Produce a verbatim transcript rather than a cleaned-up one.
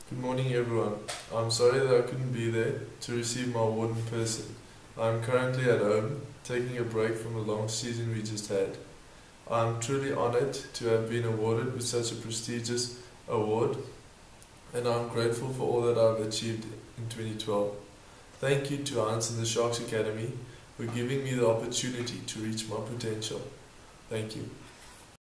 Good morning everyone. I'm sorry that I couldn't be there to receive my award in person. I'm currently at home, taking a break from the long season we just had. I'm truly honoured to have been awarded with such a prestigious award, and I'm grateful for all that I've achieved in twenty twelve. Thank you to Hans and the Sharks Academy for giving me the opportunity to reach my potential. Thank you.